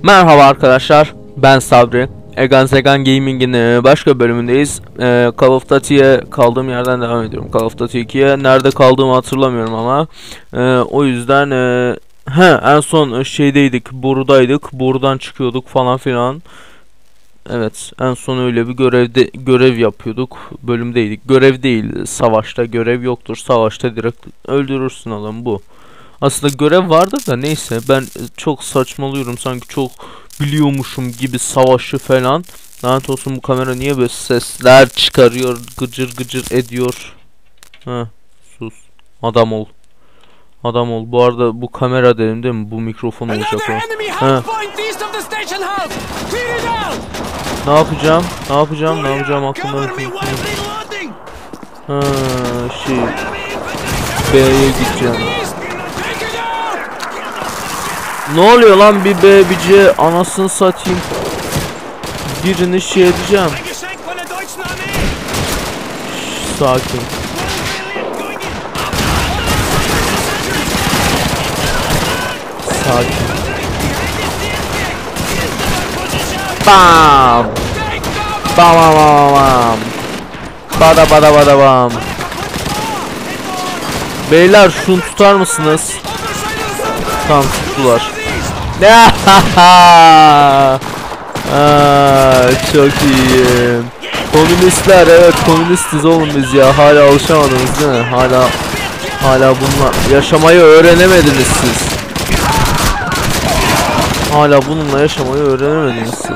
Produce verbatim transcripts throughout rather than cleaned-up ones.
Merhaba arkadaşlar, ben Sabri. Egan Zegan Gaming'in başka bölümündeyiz. Ee, Call of Duty'ye kaldığım yerden devam ediyorum. Call of Duty ikiye nerede kaldığımı hatırlamıyorum ama ee, o yüzden ee, he, en son şeydeydik, buradaydık, buradan çıkıyorduk falan filan. Evet, en son öyle bir görevde görev yapıyorduk, bölümdeydik. Görev değil, savaşta görev yoktur. Savaşta direkt öldürürsün adamı, bu. Aslında görev vardı da neyse, ben çok saçmalıyorum, sanki çok biliyormuşum gibi savaşı falan. Lanet olsun, bu kamera niye böyle sesler çıkarıyor, gıcır gıcır ediyor. Ha, sus, adam ol, adam ol. Bu arada bu kamera dedim değil mi, bu mikrofon olacak o. Ha. Ne yapacağım, ne yapacağım, ne yapacağım aklımda. Ha, şey, B'ye gideceğim. Ne oluyor lan, bir B bir C, anasını satayım. Birini şey edeceğim. Şş, sakin. Sakin. Bam. Bam bam bam bam. Bada bada bada bam. Beyler şunu tutar mısınız? Tamam, tuttular. Aa, çok iyi. Komünistler, evet komünistiz oğlum biz ya. Hala alışamadınız değil mi? Hala hala bununla yaşamayı öğrenemediniz siz. Hala bununla yaşamayı öğrenemediniz siz.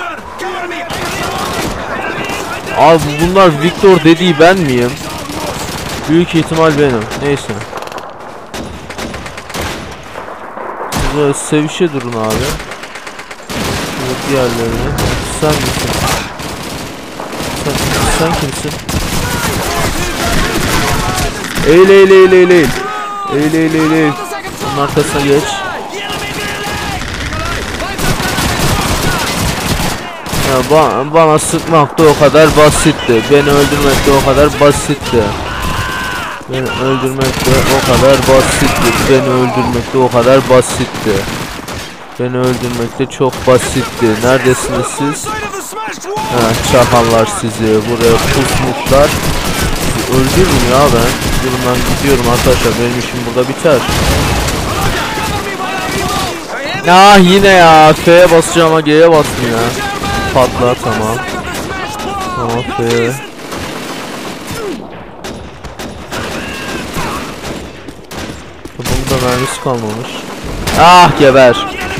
Abi bunlar Victor dediği ben miyim? Büyük ihtimal benim. Neyse. Siz sevişe durun abi. Şöyle diğerlerini. Sen misin? Sen, sen kimsin? Eğil eğil eğil eğil eğil. Eğil eğil eğil eğil. Onun arkasına geç. Ya ba bana sıkmak da o kadar basitti. Beni öldürmek de o kadar basitti. Beni öldürmek de o kadar basitti. Beni öldürmek de o kadar basitti. Beni öldürmek de çok basitti. Neredesiniz siz? Ha, çakallar sizi. Buraya pusmuşlar. Öldürürüm ya ben. Durun, ben gidiyorum arkadaşlar. Benim işim burada biter. Ah yine ya. F'ye basacağım ama G'ye basmıyor ya. Patla, tamam. Tamam, F'ye. Bunda mermisi kalmamış. Ah, geber.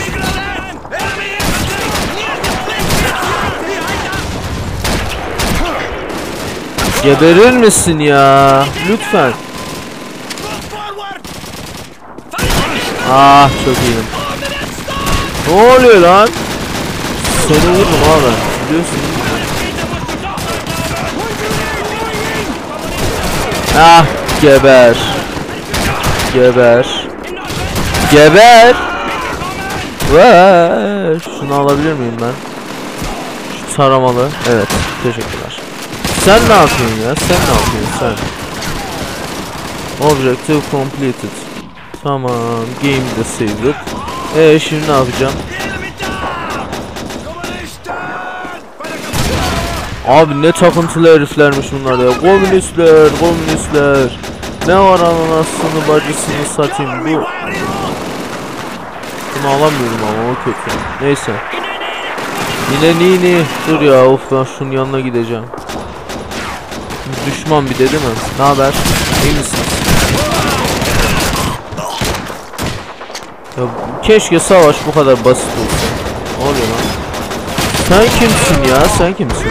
Geberir misin ya? Lütfen. Ah, çok iyiyim. Ne oluyor lan? Seni vurdum abi. Biliyorsun. Ah, geber. Geber. Geber. Ve şunu alabilir miyim ben? Şu taramalı. Evet, teşekkürler. Sen ne yapıyorsun ya? Sen ne yapıyorsun sen? Objective completed. Tamam, game'de saved. Eee şimdi ne yapacağım? Abi ne takıntılı heriflermiş bunlar ya. Komünistler, komünistler. Ne var anasını bacısını satayım bu. Bunu alamıyorum ama o kötü. Neyse. Yine nini. Dur ya, of, ben şunun yanına gideceğim. Düşman bir de değil mi? Ne haber? İyi misin? Ya, keşke savaş bu kadar basit olsa. Ne oluyor lan? Sen kimsin ya? Sen kimsin?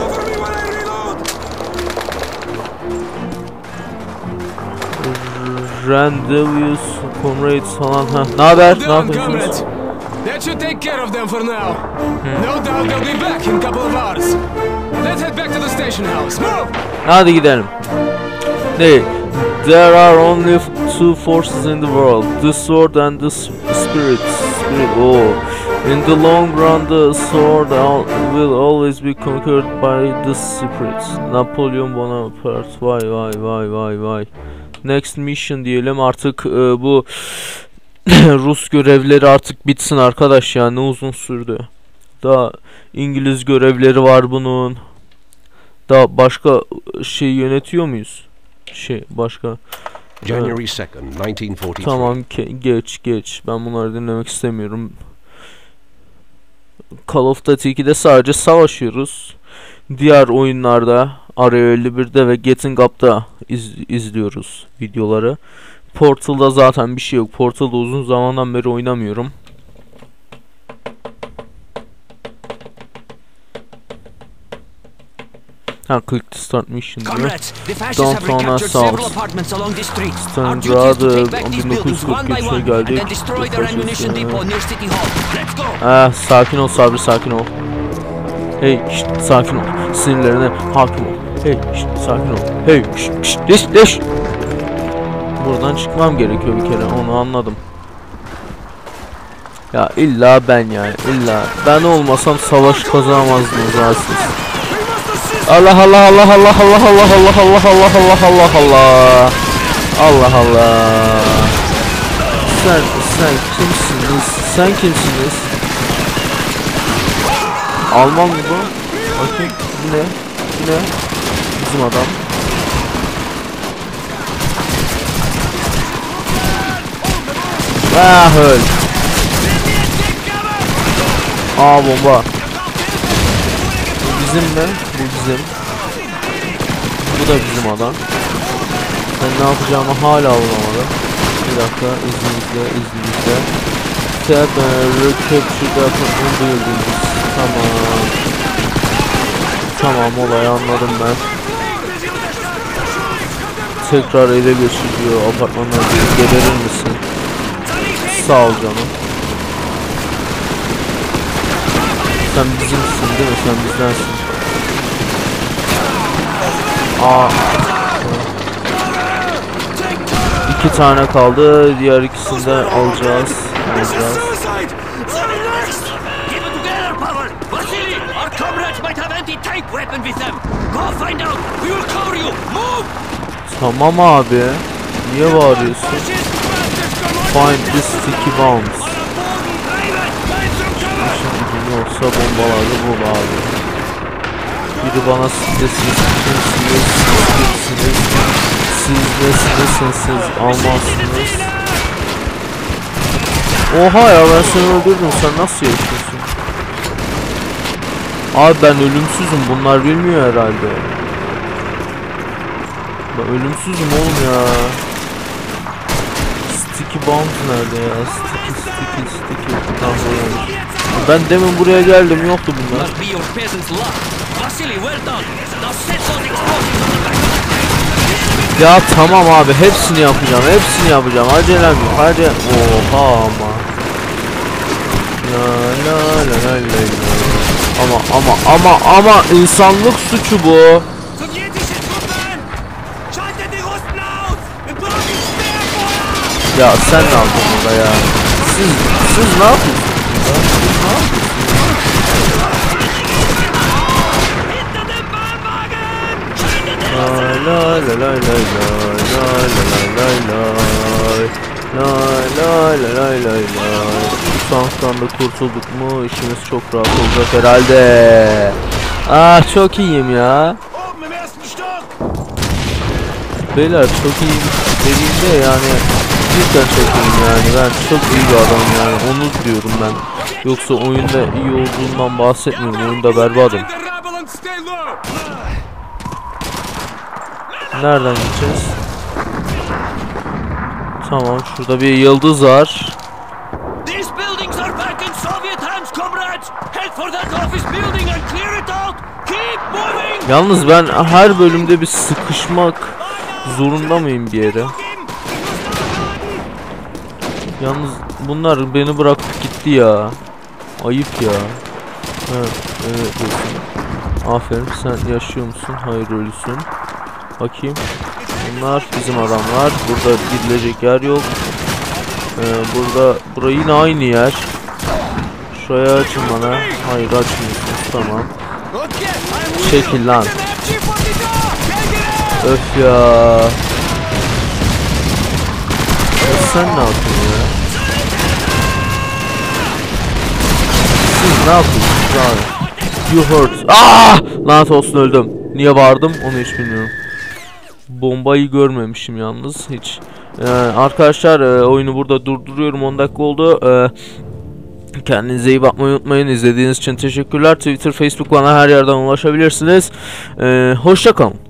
Randevious comrades falan, ha. Ne haber? Ne yapıyorsunuz? That should take care of them for now. No doubt they'll be back in a couple of hours. Let's head back to the station house. Move! Hadi gidelim. Ne? There are only two forces in the world: the sword and the spirit. Spirit. Oh. In the long run, the sword will always be conquered by the spirit. Napolyon Bonaparte. Vay vay vay vay vay. Next mission diyelim artık, e, bu Rus görevleri artık bitsin arkadaş ya, ne uzun sürdü. Daha İngiliz görevleri var bunun. Daha başka şey yönetiyor muyuz? Şey başka. January second, nineteen forty-three. Tamam geç geç. Ben bunları dinlemek istemiyorum. Call of Duty ikide sadece savaşıyoruz. Diğer oyunlarda Area elli birde ve Getting Up'da iz, izliyoruz videoları. Portal'da zaten bir şey yok. Portal'da uzun zamandan beri oynamıyorum. Ha, click to start mission diyor. Downtown Assault. Stalingrad bin dokuz yüz kırk üçe geldik. Ah, sakin ol Sabri, sakin ol. Hey, şşt, sakin ol. Sinirlerine hakim ol. Hey, şşt, sakin ol. Hey, şşt, şşt, leş, leş. Buradan çıkmam gerekiyor bir kere, onu anladım. Ya illa ben yani, illa. Ben olmasam savaş kazanamazdınız ha siz. Allah Allah Allah Allah Allah Allah Allah Allah Allah Allah Allah Allah Allah Allah. Sen sen kimsiniz? Sen kimsiniz? Alman mı bu? Bakayım bu ne? Bu ne? Bizim adam. Ah öl. Aa bomba. Bu bizim mi? Bu bizim. Bu da bizim adam. Ben ne yapacağımı hala anlamadım. Bir dakika, izninizle izninizle. Teatro capture the buildings. Tamam. Tamam, olayı anladım ben. Tekrar ele geçiriyor apartmanlar. Geberir misin? Sağ ol canım. Sen bizimsin değil mi? Sen bizdensin. Aa. İki tane kaldı. Diğer ikisini de alacağız. Alacağız. Tamam abi. Niye bağırıyorsun? Find this sticky bombs. Şimdi olsa bombaları bul abi. Biri bana siz de siz kimsiniz, siz kimsiniz, siz nesiniz, siz almazsınız. Oha ya, ben seni öldürdüm, sen nasıl yaşıyorsun? Abi ben ölümsüzüm, bunlar bilmiyor herhalde. Ben ölümsüzüm oğlum ya. Sticky bombs nerede ya? Sticky sticky sticky. Tamam, buraya. Ben demin buraya geldim, yoktu bunlar. Ya tamam abi, hepsini yapacağım, hepsini yapacağım. Acelem yok, hadi. Oha ama. La la la la la. Ama ama ama ama insanlık suçu bu. Ya sen ne yaptın burada ya? Siz siz ne yapıyorsunuz burada? Siz ne yapıyorsunuz? La la la la la la la la la la la la. Bu tanktan da kurtulduk mu işimiz çok rahat olacak herhalde. Ah, çok iyiyim ya. Beyler çok iyiyim dediğimde yani cidden çok iyiyim yani, ben çok iyi bir adamım yani, onu diyorum ben. Yoksa oyunda iyi olduğundan bahsetmiyorum, oyunda berbadım. Nereden gideceğiz? Tamam, şurada bir yıldız var. Yalnız ben her bölümde bir sıkışmak zorunda mıyım bir yere? Yalnız bunlar beni bırakıp gitti ya. Ayıp ya. Evet, evet diyorsun. Aferin, sen yaşıyor musun? Hayır, ölüsün. Bakayım. Bunlar bizim adamlar. Burada gidilecek yer yok. Ee, burada, burası yine aynı yer. Şuraya açın bana. Hayır, açmıyorsunuz, tamam. Çekil lan. Öf ya. Ya sen ne yapıyorsun ya? Ne yapıyorsun abi? You hurt. Ah! Lanet olsun, öldüm. Niye bağırdım onu hiç bilmiyorum. Bombayı görmemişim yalnız hiç. Ee, arkadaşlar e, oyunu burada durduruyorum. on dakika oldu. Ee, kendinize iyi bakmayı unutmayın. İzlediğiniz için teşekkürler. Twitter, Facebook, bana her yerden ulaşabilirsiniz. Ee, hoşça kalın.